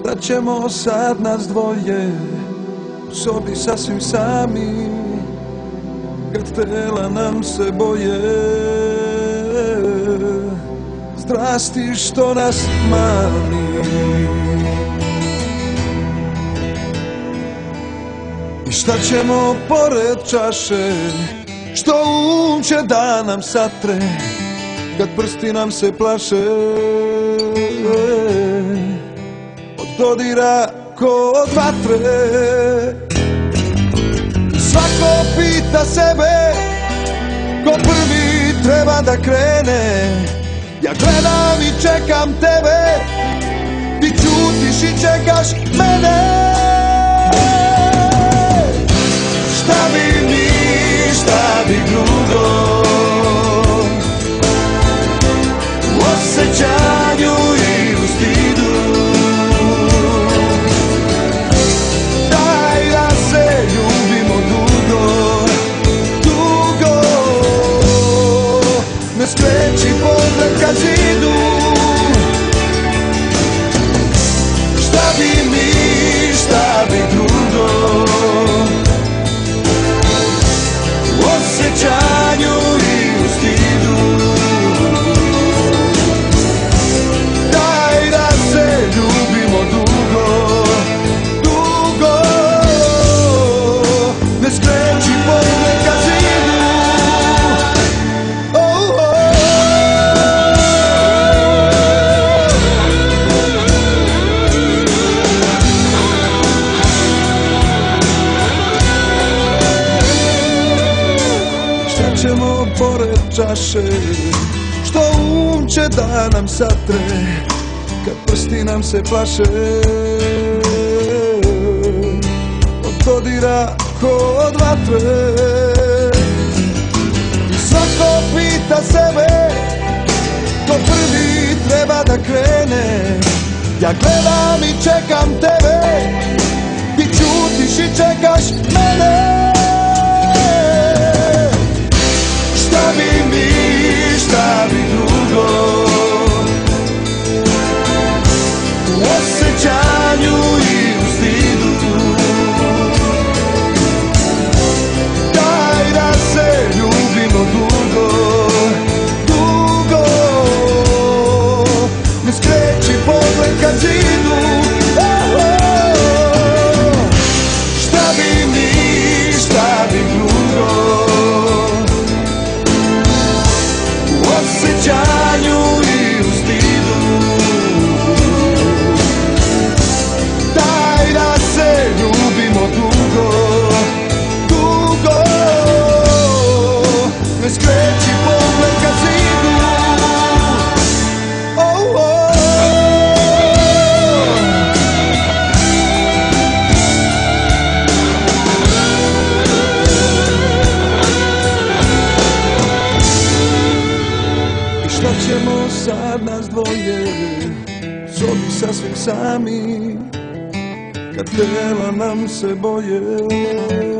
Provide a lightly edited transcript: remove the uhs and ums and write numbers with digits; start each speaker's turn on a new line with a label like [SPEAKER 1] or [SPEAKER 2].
[SPEAKER 1] Šta ćemo sad nas dvoje u sobi sasvim sami, kad tela nam se boje strasti što nas mami. I šta ćemo pored čaše što će da nam satre, kad prsti nam se plaše od dodira ko od vatre. Svako pita sebe ko prvi treba da krene. Ja gledam i čekam tebe, ti ćutiš i čekaš mene. Šta bi mi, šta bi drugo u osjećanju i u stidu. Daj da se ljubimo dugo, dugo. Ne skreći pogled ka zidu. Šta bi mi, šta bi drugo u osjećanju i u stidu. Daj da se ljubimo dugo, dugo. Ne skreći pogled ka zidu. Oh, oh. Šta ćemo pored čaše što će da nam satre, kad prsti nam se plaše od dodira ko od vatre. I svako pita sebe ko prvi treba da krene. Ja gledam i čekam tebe, ti ćutiš i čekaš mene. Šta bi mi, šta bi drugo u osjećanju i u stidu. Daj da se ljubimo dugo, dugo. Ne skreći pogled ka zidu. Oh, oh. Šta bi mi, šta bi drugo u osjećanju i u stidu. Daj da se ljubimo dugo, dugo. Ne skreći pogled ka zidu. Oh, oh. I šta ćemo sad nas dvoje u sobi sasvim sami, kad tela nam se boje